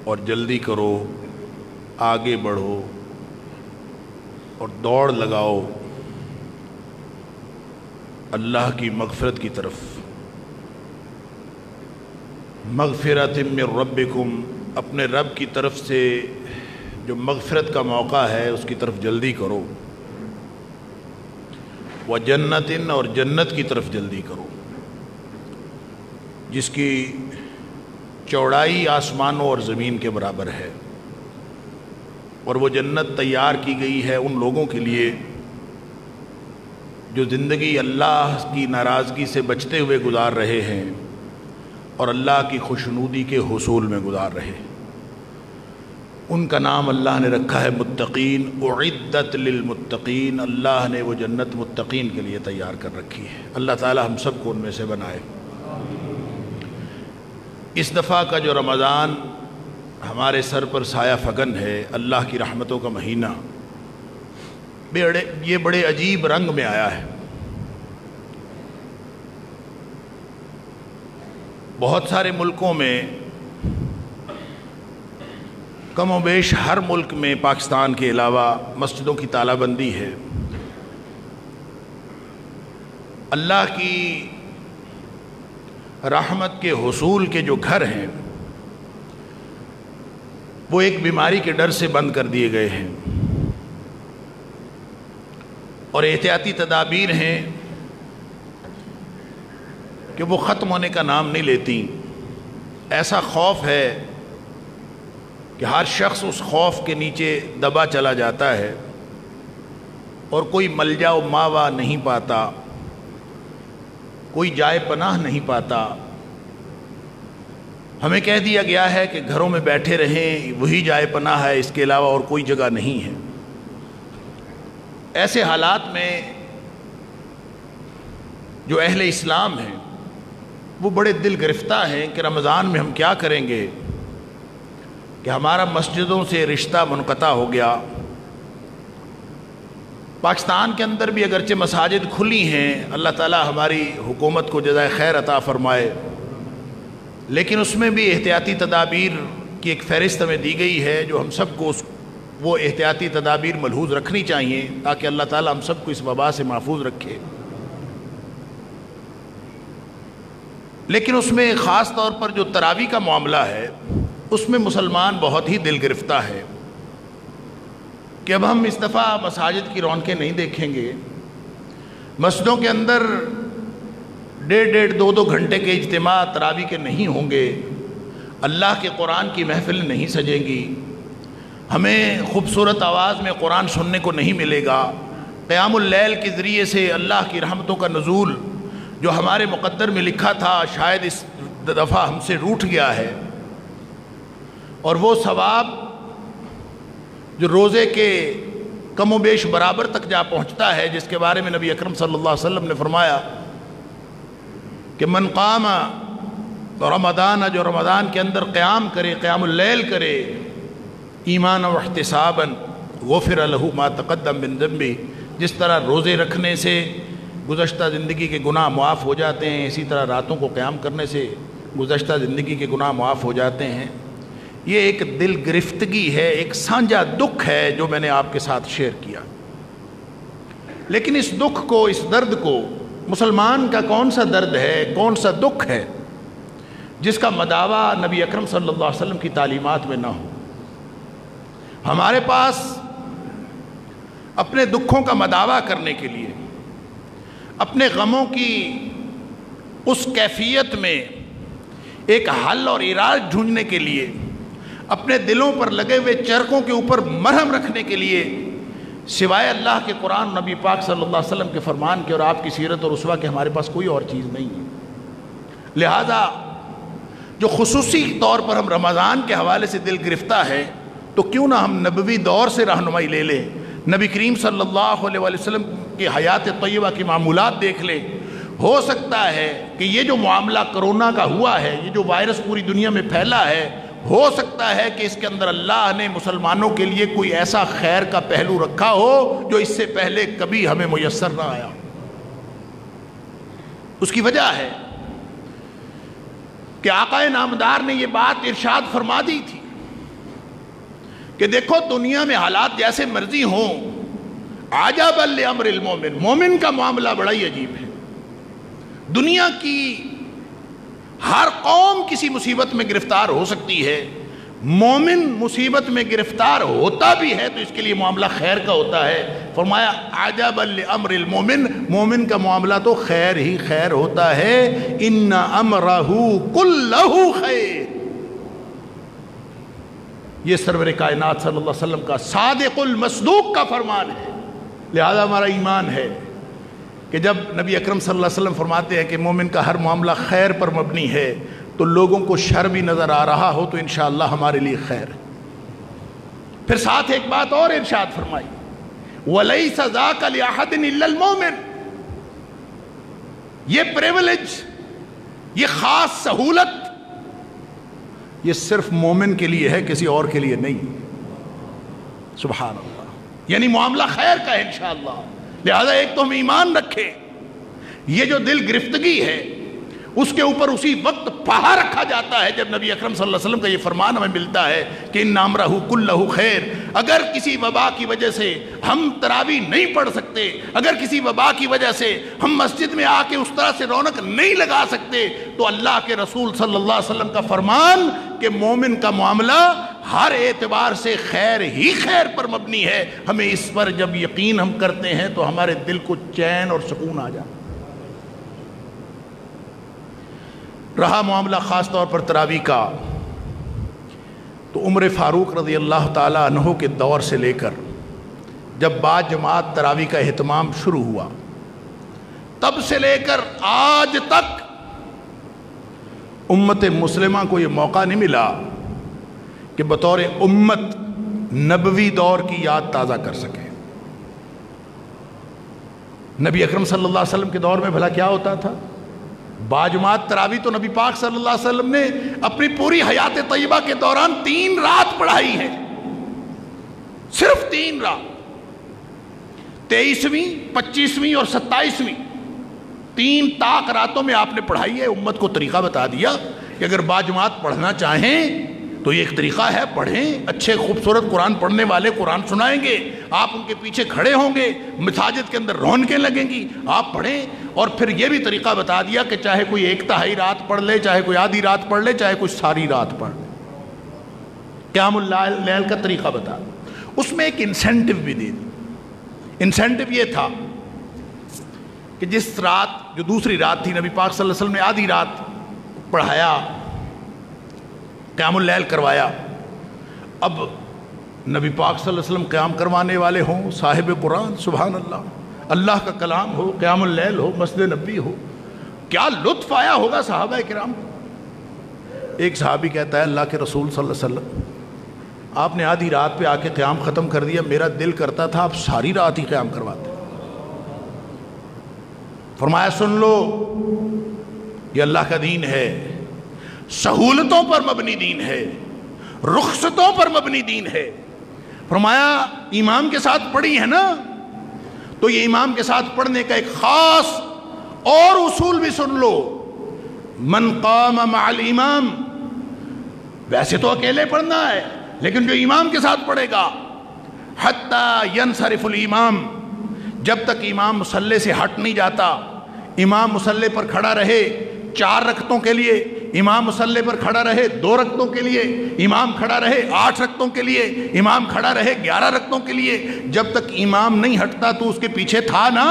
اور جلدی کرو، آگے بڑھو اور دوڑ لگاؤ اللہ کی مغفرت کی طرف۔ مغفرۃ من ربکم، اپنے رب کی طرف سے جو مغفرت کا موقع ہے اس کی طرف جلدی کرو۔ وجنت، اور جنت کی طرف جلدی کرو جس کی چوڑائی آسمانوں اور زمین کے برابر ہے، اور وہ جنت تیار کی گئی ہے ان لوگوں کے لیے جو زندگی اللہ کی ناراضگی سے بچتے ہوئے گزار رہے ہیں اور اللہ کی خوشنودی کے حصول میں گزار رہے ہیں۔ ان کا نام اللہ نے رکھا ہے متقین۔ اعدت للمتقین، اللہ نے وہ جنت متقین کے لیے تیار کر رکھی ہے۔ اللہ تعالی ہم سب کو ان میں سے بنائے۔ اس دفعہ کا جو رمضان ہمارے سر پر سایہ فگن ہے، اللہ کی رحمتوں کا مہینہ، یہ بڑے عجیب رنگ میں آیا ہے۔ بہت سارے ملکوں میں، کم و بیش ہر ملک میں پاکستان کے علاوہ، مسجدوں کی تالہ بندی ہے۔ اللہ کی رحمت کے حصول کے جو گھر ہیں وہ ایک بیماری کے ڈر سے بند کر دیے گئے ہیں، اور احتیاطی تدابیر ہیں کہ وہ ختم ہونے کا نام نہیں لیتی۔ ایسا خوف ہے کہ ہر شخص اس خوف کے نیچے دبا چلا جاتا ہے اور کوئی ملجا و ماوا نہیں پاتا، کوئی جائے پناہ نہیں پاتا۔ ہمیں کہہ دیا گیا ہے کہ گھروں میں بیٹھے رہیں، وہی جائے پناہ ہے، اس کے علاوہ اور کوئی جگہ نہیں ہے۔ ایسے حالات میں جو اہل اسلام ہیں وہ بڑے دل گرفتہ ہیں کہ رمضان میں ہم کیا کریں گے، کہ ہمارا مسجدوں سے رشتہ منقطع ہو گیا۔ پاکستان کے اندر بھی اگرچہ مساجد کھلی ہیں، اللہ تعالی ہماری حکومت کو جزائے خیر عطا فرمائے، لیکن اس میں بھی احتیاطی تدابیر کی ایک فہرست ہمیں دی گئی ہے جو ہم سب کو وہ احتیاطی تدابیر ملحوظ رکھنی چاہیے تاکہ اللہ تعالی ہم سب کو اس وبا سے محفوظ رکھے۔ لیکن اس میں خاص طور پر جو تراویح کا معاملہ ہے اس میں مسلمان بہت ہی دل گرفتہ ہے کہ اب ہم اس دفعہ مساجد کی رونقیں نہیں دیکھیں گے، مسجدوں کے اندر 1.5-2 گھنٹے کے اجتماع تراویح کے نہیں ہوں گے، اللہ کے قرآن کی محفل نہیں سجیں گی، ہمیں خوبصورت آواز میں قرآن سننے کو نہیں ملے گا، قیام اللیل کے ذریعے سے اللہ کی رحمتوں کا نزول جو ہمارے مقدر میں لکھا تھا شاید اس دفعہ ہم سے روٹھ گیا ہے، اور وہ ثواب جو روزے کے کم و بیش برابر تک جا پہنچتا ہے، جس کے بارے میں نبی اکرم صلی اللہ علیہ وسلم نے فرمایا کہ من قام رمضان، جو رمضان کے اندر قیام کرے، قیام اللیل کرے، ایمان و احتسابا غفر له ما تقدم من ذنبہ، جس طرح روزے رکھنے سے گزشتہ زندگی کے گناہ معاف ہو جاتے ہیں، اسی طرح راتوں کو قیام کرنے سے گزشتہ زندگی کے گناہ معاف ہو جاتے ہیں۔ یہ ایک دل گرفتگی ہے، ایک سانجا دکھ ہے جو میں نے آپ کے ساتھ شیئر کیا۔ لیکن اس دکھ کو، اس درد کو، مسلمان کا کون سا درد ہے، کون سا دکھ ہے جس کا مداوع نبی اکرم صلی اللہ علیہ وسلم کی تعلیمات میں نہ ہو؟ ہمارے پاس اپنے دکھوں کا مداوع کرنے کے لیے، اپنے غموں کی اس کیفیت میں ایک حل اور علاج ڈھونڈنے کے لیے، اپنے دلوں پر لگے ہوئے چرخوں کے اوپر مرہم رکھنے کے لیے، سوائے اللہ کے قرآن، نبی پاک صلی اللہ علیہ وسلم کے فرمان کے اور آپ کی سیرت اور اسوہ کے ہمارے پاس کوئی اور چیز نہیں ہے۔ لہذا جو خصوصی طور پر ہم رمضان کے حوالے سے دل گرفتہ ہے، تو کیوں نہ ہم نبوی دور سے رہنمائی لے لیں، نبی کریم صلی اللہ علیہ وسلم کی حیات طیبہ کی معمولات دیکھ لیں۔ ہو سکتا ہے کہ یہ جو معاملہ کرونا کا ہوا ہے، یہ جو وائرس پوری دنیا میں پھیلا ہے، ہو سکتا ہے کہ اس کے اندر اللہ نے مسلمانوں کے لیے کوئی ایسا خیر کا پہلو رکھا ہو جو اس سے پہلے کبھی ہمیں میسر نہ آیا۔ اس کی وجہ ہے کہ آقا نامدار نے یہ بات ارشاد فرما دی تھی کہ دیکھو دنیا میں حالات جیسے مرضی ہوں، عجب لامر المومن، مومن کا معاملہ بڑا ہی عجیب ہے۔ دنیا کی ہر قوم کسی مصیبت میں گرفتار ہو سکتی ہے، مومن مصیبت میں گرفتار ہوتا بھی ہے تو اس کے لیے معاملہ خیر کا ہوتا ہے۔ فرمایا عجب لامر المومن، مومن کا معاملہ تو خیر ہی خیر ہوتا ہے۔ ان امرہ کلہ خیر، یہ سرور کائنات صلی اللہ علیہ وسلم کا صادق المصدوق کا فرمان ہے۔ لہذا ہمارا ایمان ہے کہ جب نبی اکرم صلی اللہ علیہ وسلم فرماتے ہیں کہ مومن کا ہر معاملہ خیر پر مبنی ہے، تو لوگوں کو شر بھی نظر آ رہا ہو تو انشاءاللہ ہمارے لیے خیر ہے۔ پھر ساتھ ایک بات اور ارشاد فرمائی، وَلَيْسَ ذَاكَ لِأَحَدٍ إِلَّا الْمُؤْمِنِ، یہ پریولیج، یہ خاص سہولت، یہ صرف مومن کے لیے ہے، کسی اور کے لیے نہیں۔ سبحان اللہ، یعنی معاملہ خیر کا ہے انشاءاللہ۔ لہذا ایک تو ہم ایمان رکھیں، یہ جو دل گرفتگی ہے اس کے اوپر اسی وقت پہا رکھا جاتا ہے جب نبی اکرم صلی اللہ علیہ وسلم کا یہ فرمان ہمیں ملتا ہے کہ ان امرہ کلہ خیر۔ اگر کسی وبا کی وجہ سے ہم تراویح نہیں پڑھ سکتے، اگر کسی وبا کی وجہ سے ہم مسجد میں آ کے اس طرح سے رونق نہیں لگا سکتے، تو اللہ کے رسول صلی اللہ علیہ وسلم کا فرمان کہ مومن کا معاملہ ہر اعتبار سے خیر ہی خیر پر مبنی ہے، ہمیں اس پر جب یقین ہم کرتے ہیں تو ہمارے دل کو چین اور سکون آ جاتا ہے۔ رہا معاملہ خاص طور پر تراویح کا، تو عمر فاروق رضی اللہ تعالیٰ عنہ کے دور سے لے کر جب بعد جماعت تراویح کا اہتمام شروع ہوا، تب سے لے کر آج تک امت مسلمہ کو یہ موقع نہیں ملا کہ بطور امت نبوی دور کی یاد تازہ کر سکے۔ نبی اکرم صلی اللہ علیہ وسلم کے دور میں بھلا کیا ہوتا تھا؟ باجماعت تراویح تو نبی پاک صلی اللہ علیہ وسلم نے اپنی پوری حیات طیبہ کے دوران 3 رات پڑھائی ہے، صرف 3 رات، 23ویں، 25ویں اور 27ویں، 3 طاق راتوں میں آپ نے پڑھائی ہے۔ امت کو طریقہ بتا دیا کہ اگر باجماعت پڑھنا چاہیں تو یہ ایک طریقہ ہے، پڑھیں، اچھے خوبصورت قرآن پڑھنے والے قرآن سنائیں گے، آپ ان کے پیچھے کھڑے ہوں گے، مساجد کے اندر رونقیں لگیں گی، آپ پڑھیں۔ اور پھر یہ بھی طریقہ بتا دیا کہ چاہے کوئی 1/3 رات پڑھ لے، چاہے کوئی آدھی رات پڑھ لے، چاہے کوئی ساری رات پڑھ لے، قیام اللیل کا طریقہ بتا دیا۔ اس میں ایک انسینٹیو بھی دے دی۔ انسینٹیو یہ تھا کہ جس رات، جو دوسری رات تھی، نبی پاک صلی اللہ علیہ وسلم نے آدھی رات پڑھایا، قیام اللیل کروایا، اب نبی پاک صلی اللہ علیہ وسلم قیام کروانے والے ہوں، صاحب قرآن، سبحان اللہ، اللہ کا کلام ہو، قیام اللیل ہو، مسجد نبی ہو، کیا لطف آیا ہوگا صحابہ کرام کو۔ ایک صحابی کہتا ہے اللہ کے رسول صلی اللہ علیہ وسلم، آپ نے آدھی رات پہ آ کے قیام ختم کر دیا، میرا دل کرتا تھا آپ ساری رات ہی قیام کرواتے۔ فرمایا سن لو، یہ اللہ کا دین ہے، سہولتوں پر مبنی دین ہے، رخصتوں پر مبنی دین ہے۔ فرمایا امام کے ساتھ پڑھی ہے نا، تو یہ امام کے ساتھ پڑھنے کا ایک خاص اور اصول بھی سن لو، من قام مع الامام، ویسے تو اکیلے پڑھنا ہے لیکن جو امام کے ساتھ پڑھے گا، حتی ینصرف الامام، جب تک امام مصلی سے ہٹ نہیں جاتا، امام مصلی پر کھڑا رہے 4 رکعتوں کے لیے، امام مصلی پر کھڑا رہے 2 رکعتوں کے لیے، امام کھڑا رہے 8 رکعتوں کے لیے، امام کھڑا رہے 11 رکعتوں کے لیے، جب تک امام نہیں ہٹتا تو اس کے پیچھے تھا نا۔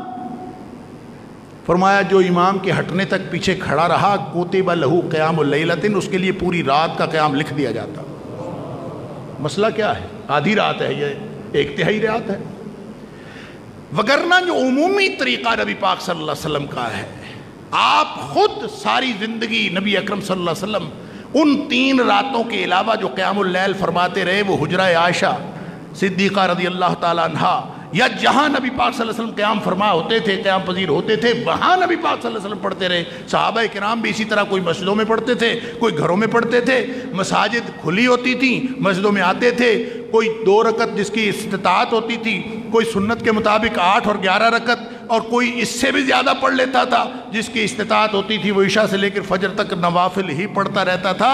فرمایا جو امام کے ہٹنے تک پیچھے کھڑا رہا، کتب لہ قیام اللیلۃ، اس کے لیے پوری رات کا قیام لکھ دیا جاتا۔ مسئلہ کیا ہے؟ آدھی رات ہے، یہ 1/3 رات ہے، وگرنہ جو عمومی طریقہ نبی پاک صلی اللہ علیہ وسلم کا ہے، آپ خود ساری زندگی نبی اکرم صلی اللہ علیہ وسلم ان 3 راتوں کے علاوہ جو قیام اللیل فرماتے رہے، وہ حجرہ عائشہ صدیقہ رضی اللہ تعالیٰ عنہا، یا جہاں نبی پاک صلی اللہ علیہ وسلم قیام فرما ہوتے تھے، قیام پذیر ہوتے تھے، وہاں نبی پاک صلی اللہ علیہ وسلم پڑھتے رہے۔ صحابہ کرام بھی اسی طرح، کوئی مسجدوں میں پڑھتے تھے، کوئی گھروں میں پڑھتے تھے، مساجد کھلی ہوتی تھیں، مسجدوں میں آتے تھے، کوئی 2 رکعت جس کی استطاعت ہوتی تھی، کوئی سنت کے مطابق 8 اور 11 رکعت، اور کوئی اس سے بھی زیادہ پڑھ لیتا تھا، جس کی استطاعت ہوتی تھی وہ عشاء سے لے کر فجر تک نوافل ہی پڑھتا رہتا تھا۔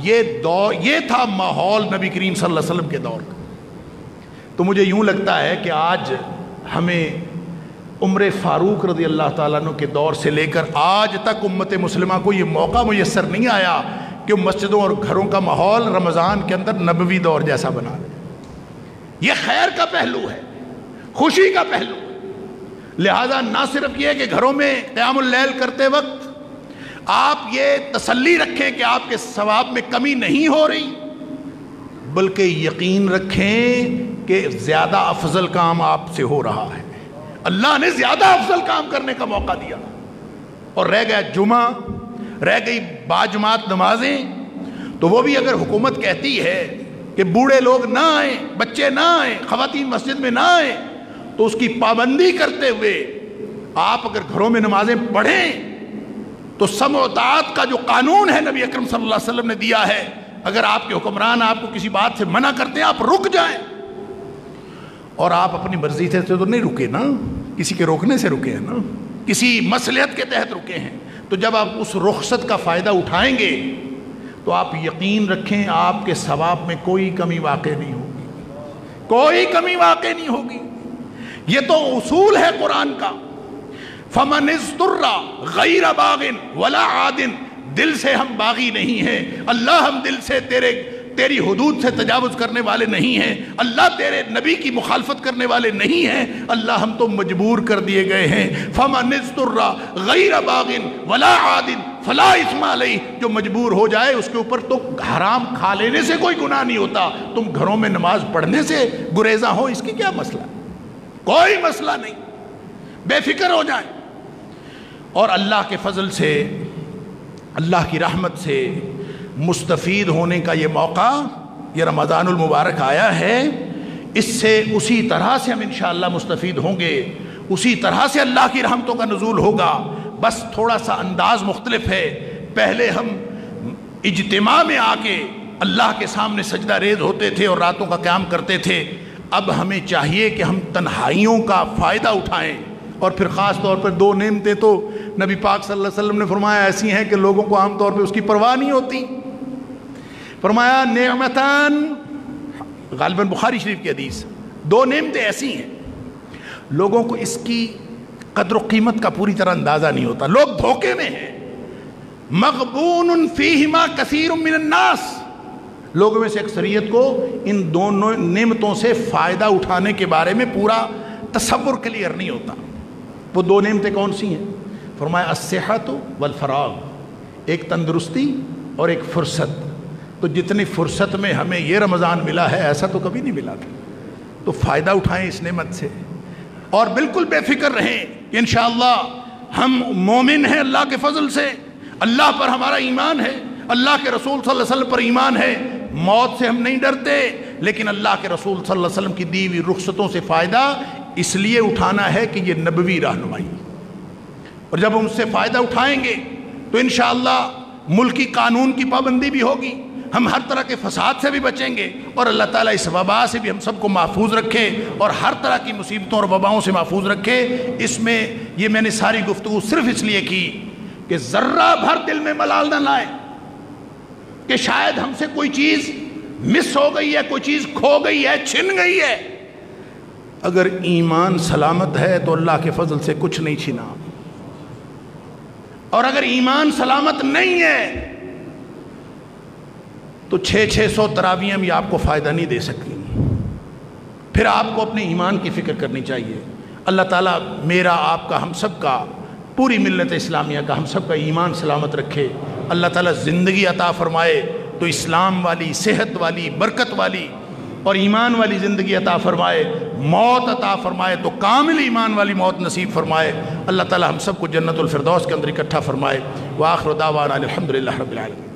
یہ تھا ماحول نبی کریم صلی اللہ علیہ وسلم کے دور کا۔ تو مجھے یوں لگتا ہے کہ آج ہمیں عمر فاروق رضی اللہ تعالیٰ عنہ کے دور سے لے کر آج تک امت مسلمہ کو یہ موقع میسر نہیں آیا کہ مسجدوں اور گھروں کا ماحول رمضان کے اندر نبوی دور جیسا بنا لے۔ یہ خیر کا پہلو ہے، خوشی کا پہلو ہے۔ لہٰذا نہ صرف یہ کہ گھروں میں قیام اللیل کرتے وقت آپ یہ تسلی رکھیں کہ آپ کے ثواب میں کمی نہیں ہو رہی، بلکہ یقین رکھیں کہ زیادہ افضل کام آپ سے ہو رہا ہے۔ اللہ نے زیادہ افضل کام کرنے کا موقع دیا، اور رہ گیا جمعہ، رہ گئی باجماعت نمازیں، تو وہ بھی اگر حکومت کہتی ہے کہ بوڑھے لوگ نہ آئیں، بچے نہ آئیں، خواتین مسجد میں نہ آئیں، تو اس کی پابندی کرتے ہوئے آپ اگر گھروں میں نمازیں پڑھیں تو سمع و اطاعت کا جو قانون ہے نبی اکرم صلی اللہ علیہ وسلم نے دیا ہے، اگر آپ کے حکمران آپ کو کسی بات سے منع کرتے ہیں آپ رک جائیں، اور آپ اپنی مرضی سے تو نہیں رکے نا، کسی کے روکنے سے رکے ہیں نا، کسی مصلحت کے تحت رکے ہیں، تو جب آپ اس رخصت کا فائدہ اٹھائیں گے تو آپ یقین رکھیں آپ کے ثواب میں کوئی کمی واقع نہیں ہوگی، کوئی کمی واقع نہیں ہوگی۔ یہ تو اصول ہے قرآن کا، فَمَنِ اضْطُرَّ غَيْرَ بَاغٍ وَلَا عَادٍ، دل سے ہم باغی نہیں ہیں، اللہ ہم دل سے تیری حدود سے تجاوز کرنے والے نہیں ہیں، اللہ تیرے نبی کی مخالفت کرنے والے نہیں ہیں، اللہ ہم تو مجبور کر دیے گئے ہیں۔ فَمَنِ اضْطُرَّ غَيْرَ بَاغٍ وَلَا عَادٍ فَلَا إِثْمَ عَلَيْهِ، جو مجبور ہو جائے اس کے اوپر تو حرام کھا لینے سے کوئی گناہ نہیں ہوتا، تم گھروں میں نماز پڑھنے سے گریزاں ہو، اس کی کیا مسئلہ ہے؟ کوئی مسئلہ نہیں، بے فکر ہو جائیں۔ اور اللہ کے فضل سے، اللہ کی رحمت سے مستفید ہونے کا یہ موقع، یہ رمضان المبارک آیا ہے، اس سے اسی طرح سے ہم انشاءاللہ مستفید ہوں گے، اسی طرح سے اللہ کی رحمتوں کا نزول ہوگا، بس تھوڑا سا انداز مختلف ہے۔ پہلے ہم اجتماع میں آ کے اللہ کے سامنے سجدہ ریز ہوتے تھے اور راتوں کا قیام کرتے تھے، اب ہمیں چاہیے کہ ہم تنہائیوں کا فائدہ اٹھائیں، اور پھر خاص طور پر دو نعمتیں تو نبی پاک صلی اللہ علیہ وسلم نے فرمایا ایسی ہیں کہ لوگوں کو عام طور پہ اس کی پرواہ نہیں ہوتی۔ فرمایا نعمتان، غالباً بخاری شریف کی حدیث، دو نعمتیں ایسی ہیں لوگوں کو اس کی قدر و قیمت کا پوری طرح اندازہ نہیں ہوتا، لوگ دھوکے میں ہیں۔ مغبون فیہما کثیر من الناس، لوگوں میں سے اکثریت کو ان دونوں نعمتوں سے فائدہ اٹھانے کے بارے میں پورا تصور کلیئر نہیں ہوتا۔ وہ دو نعمتیں کون سی ہیں؟ فرمایا الصحت والفراغ، ایک تندرستی اور ایک فرصت۔ تو جتنی فرصت میں ہمیں یہ رمضان ملا ہے ایسا تو کبھی نہیں ملا تھا، تو فائدہ اٹھائیں اس نعمت سے، اور بالکل بے فکر رہیں کہ انشاءاللہ ہم مومن ہیں اللہ کے فضل سے، اللہ پر ہمارا ایمان ہے، اللہ کے رسول صلی اللہ علیہ وسلم پر ایمان ہے، موت سے ہم نہیں ڈرتے، لیکن اللہ کے رسول صلی اللہ علیہ وسلم کی دی ہوئی رخصتوں سے فائدہ اس لیے اٹھانا ہے کہ یہ نبوی رہنمائی، اور جب ہم اس سے فائدہ اٹھائیں گے تو انشاءاللہ ملکی قانون کی پابندی بھی ہوگی، ہم ہر طرح کے فساد سے بھی بچیں گے، اور اللہ تعالیٰ اس وبا سے بھی ہم سب کو محفوظ رکھے اور ہر طرح کی مصیبتوں اور وباؤں سے محفوظ رکھے۔ اس میں یہ میں نے ساری گفتگو صرف اس لیے کی کہ ذرہ بھر دل میں ملال نہ لائیں کہ شاید ہم سے کوئی چیز مس ہو گئی ہے، کوئی چیز کھو گئی ہے، چھن گئی ہے۔ اگر ایمان سلامت ہے تو اللہ کے فضل سے کچھ نہیں چھنا، اور اگر ایمان سلامت نہیں ہے تو 600 تراویحیں بھی آپ کو فائدہ نہیں دے سکتی۔ پھر آپ کو اپنے ایمان کی فکر کرنی چاہیے۔ اللہ تعالیٰ میرا، آپ کا، ہم سب کا، پوری ملت اسلامیہ کا، ہم سب کا ایمان سلامت رکھے۔ اللہ تعالیٰ زندگی عطا فرمائے تو اسلام والی، صحت والی، برکت والی اور ایمان والی زندگی عطا فرمائے، موت عطا فرمائے تو کامل ایمان والی موت نصیب فرمائے۔ اللہ تعالیٰ ہم سب کو جنت الفردوس کے اندر اکٹھا فرمائے۔ وآخر دعوانا الحمدللہ رب العالمین۔